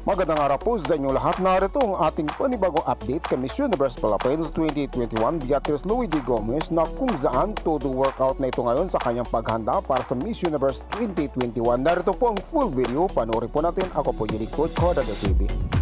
Magandang araw po sa inyong lahat. Narito ang ating panibagong update kay Miss Universe Philippines 2021 Beatrice Luigi Gomez na kung saan todo workout na ito ngayon sa kanyang paghanda para sa Miss Universe 2021. Narito po ang full video. Panoorin po natin. Ako po yung likod, Cordado TV.